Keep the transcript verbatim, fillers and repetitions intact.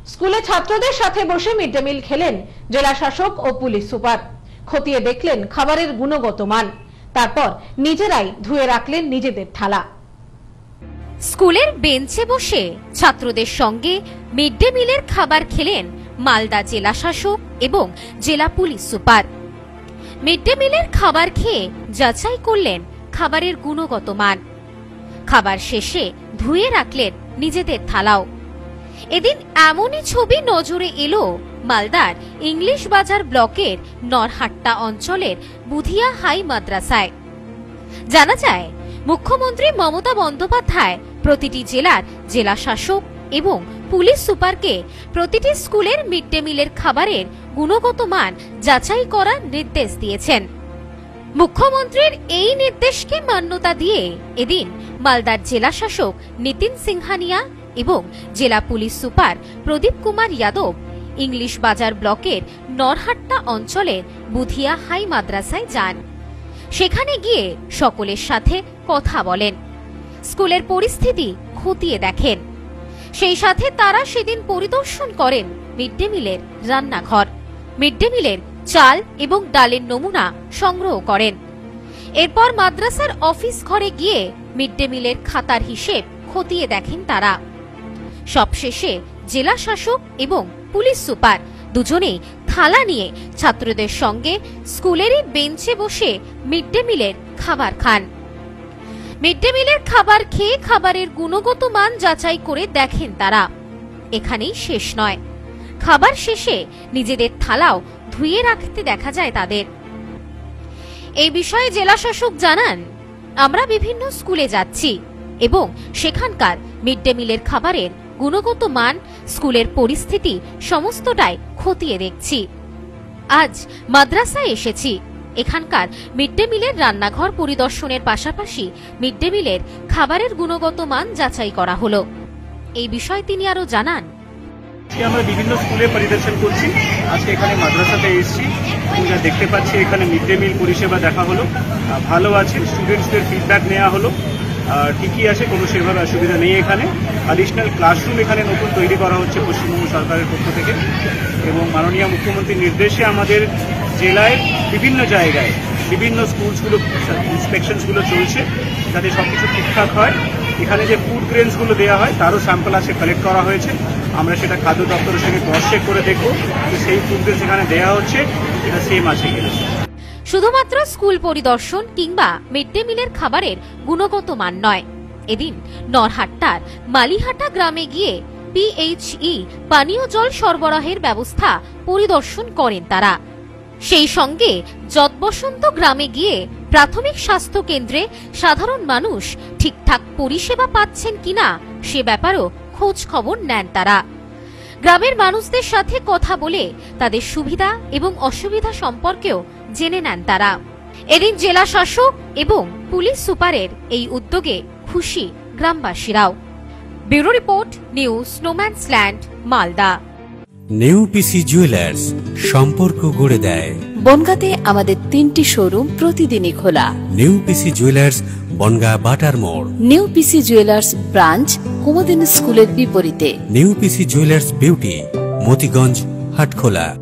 স্কুলে ছাত্রদের সাথে বসে মিড ডে মিল খেলেন জেলা শাসক ও পুলিশ সুপার। খতিয়ে দেখলেন খাবারের গুণগত মান, তারপর নিজেরাই ধুয়ে রাখলেন নিজেদের থালা। স্কুলের বেঞ্চে বসে ছাত্রদের সঙ্গে মিড ডে মিলের খাবার খেলেন মালদা জেলা শাসক এবং জেলা পুলিশ সুপার। মিড ডে মিলের খাবার খেয়ে যাচাই করলেন খাবারের গুণগত মান। খাবার শেষে ধুয়ে রাখলেন নিজেদের থালাও। এদিন এমনই ছবি নজরে এলো মালদার ইংলিশ বাজার ব্লকের নরহাট্টা অঞ্চলের বুধিয়া হাই মাদ্রাসায়। জানা যায়, মুখ্যমন্ত্রী মমতা বন্দ্যোপাধ্যায় প্রতিটি জেলার জেলা শাসক এবং পুলিশ সুপারকে প্রতিটি স্কুলের মিড ডে মিলের খাবারের গুণগত মান যাচাই করার নির্দেশ দিয়েছেন। মুখ্যমন্ত্রীর এই নির্দেশকে মান্যতা দিয়ে এদিন মালদার জেলা শাসক নিতিন সিংহানিয়া এবং জেলা পুলিশ সুপার প্রদীপ কুমার যাদব ইংলিশ বাজার ব্লকের নরহাট্টা অঞ্চলের বুধিয়া হাই মাদ্রাসায় যান। সেখানে গিয়ে সকলের সাথে কথা বলেন, স্কুলের পরিস্থিতি খতিয়ে দেখেন। সেই সাথে তারা সেদিন পরিদর্শন করেন মিড ডে মিলের রান্নাঘর। মিড ডে মিলের চাল এবং ডালের নমুনা সংগ্রহ করেন। এরপর মাদ্রাসার অফিস ঘরে গিয়ে মিড ডে মিলের খাতার হিসেব খতিয়ে দেখেন তারা। সবশেষে জেলা শাসক এবং পুলিশ সুপার দুজনেই থালা নিয়ে ছাত্রদের সঙ্গে স্কুলেরই বেঞ্চে বসে মিড ডে মিলের খাবার খান। মিড ডে মিলের খাবার খেয়ে খাবারের গুণগত মান যাচাই করে দেখেন তারা। এখানেই শেষ নয়, খাবার শেষে নিজেদের থালাও ধুয়ে রাখতে দেখা যায় তাদের। এই বিষয়ে জেলা শাসক জানান, আমরা বিভিন্ন স্কুলে যাচ্ছি এবং সেখানকার মিড ডে মিলের খাবারের গুণগত মান, স্কুলের পরিস্থিতি সমস্তটাই খতিয়ে দেখছি। আজ মাদ্রাসায় এসেছি, এখানকার মিড ডে মিলের রান্নাঘর পরিদর্শনের পাশাপাশি মিড ডে মিলের খাবারের গুণগত মান যাচাই করা হলো। এই বিষয়ে তিনি আরো জানান, আমরা বিভিন্ন স্কুলে পরিদর্শন করছি। আজকে এখানে মাদ্রাসাতে এসেছি এবং যা দেখতে পাচ্ছি এখানে মিড ডে মিল পরিষেবা দেখা হলো, ভালো আছে। স্টুডেন্টসদের ফিডব্যাক নেওয়া হলো, ঠিকই আছে, কোনো সেভাবে অসুবিধা নেই। এখানে অ্যাডিশনাল ক্লাসরুম এখানে নতুন তৈরি করা হচ্ছে পশ্চিমবঙ্গ সরকারের পক্ষ থেকে এবং মাননীয় মুখ্যমন্ত্রীর নির্দেশে আমাদের জেলায় বিভিন্ন জায়গায় বিভিন্ন স্কুলসগুলো ইন্সপেকশনসগুলো চলছে যাতে সবকিছু ঠিকঠাক হয়। এখানে যে ফুড গ্রেনসগুলো দেওয়া হয় তারও স্যাম্পল আছে, কালেক্ট করা হয়েছে। আমরা সেটা খাদ্য দপ্তরের সঙ্গে ক্রস চেক করে দেখব যে সেই ফুড গ্রেনস এখানে দেওয়া হচ্ছে এটা সেম আছে কিনা। শুধুমাত্র স্কুল পরিদর্শন কিংবা মিড ডে মিলের খাবারের গুণগত মান নয়, এদিন নরহাট্টার মালিহাটা গ্রামে গিয়ে পিএইচই পানীয় জল সরবরাহের ব্যবস্থা পরিদর্শন করেন তারা। সেই সঙ্গে যৎবসন্ত গ্রামে গিয়ে প্রাথমিক স্বাস্থ্য কেন্দ্রে সাধারণ মানুষ ঠিকঠাক পরিষেবা পাচ্ছেন কিনা সে ব্যাপারেও খোঁজ খবর নেন তারা। গ্রামের মানুষদের সাথে কথা বলে তাদের সুবিধা এবং অসুবিধা সম্পর্কেও জেনে নেন তারা। এদিন জেলা শাসক এবং পুলিশ সুপারের এই উদ্যোগে খুশি গ্রামবাসীরাও। ব্যুরো রিপোর্ট, নিউজ স্নোম্যান্সল্যান্ড, মালদা। নেউপিসি জুয়েলার্স, সম্পর্ক গড়ে দেয়। বনগাঁতে আমাদের তিনটি শোরুম প্রতিদিনই খোলা। নেউপিসি জুয়েলার্স, বনগাঁ বাটার মোড়। নেউপিসি জুয়েলার্স ব্রাঞ্চ কুমুদিনী স্কুলের বিপরীতে। নেউপিসি জুয়েলার্স বিউটি, মতিগঞ্জ, হাটখোলা।